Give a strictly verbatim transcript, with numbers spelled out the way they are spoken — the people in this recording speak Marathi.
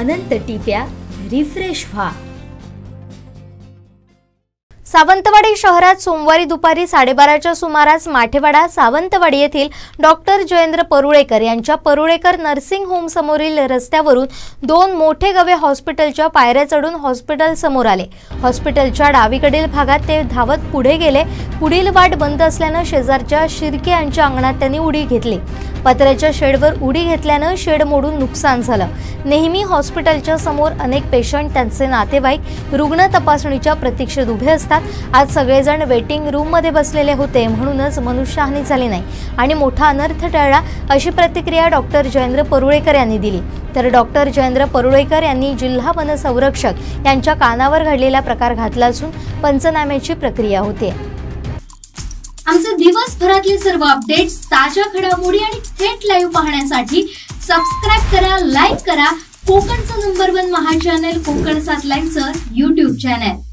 अनंत टिप्या रिफ्रेश व्हा। सावंतवाडी शहरात सोमवारी दुपारी साडेबाराच्या सुमारास माठेवाडा सावंतवाडी येथील डॉक्टर जयेंद्र परुळेकर यांच्या परुळेकर नर्सिंग होम समोरील रस्त्यावरून दोन मोठे गवे हॉस्पिटलच्या पायऱ्या चढून हॉस्पिटल समोर आले। हॉस्पिटलच्या डावीकडील भागात ते धावत पुढे गेले। पुढील वाट बंद असल्याने शेजारच्या शिर्के यांच्या अंगणात त्यांनी उडी घेतली। पत्र्याच्या शेडवर उडी घेतल्याने शेड मोडून नुकसान झालं। नेहमी हॉस्पिटलच्या समोर अनेक पेशंट, त्यांचे नातेवाईक रुग्ण तपासणीच्या प्रतीक्षेत उभे असतात। आज सगळेजण वेटिंग रूम मध्ये बसलेले होते, म्हणूनच मनुष्यहानी झाली नाही आणि मोठा अनर्थ टळला, अशी प्रतिक्रिया डॉक्टर जयेंद्र परुळेकर यांनी दिली। तर डॉक्टर जयेंद्र परुळेकर यांनी जिल्हा वन संरक्षक यांच्या कानावर घडलेला प्रकार घातला असून पंचनाम्याची प्रक्रिया होते। आमचे दिवसभरातले सर्व अपडेट्स, ताज्या घडामोडी आणि थेट लाईव्ह पाहण्यासाठी सबस्क्राइब करा, लाईक करा कोकणचं नंबर वन महा चॅनल कोकण सात लाईव्हचं यूट्यूब चॅनल।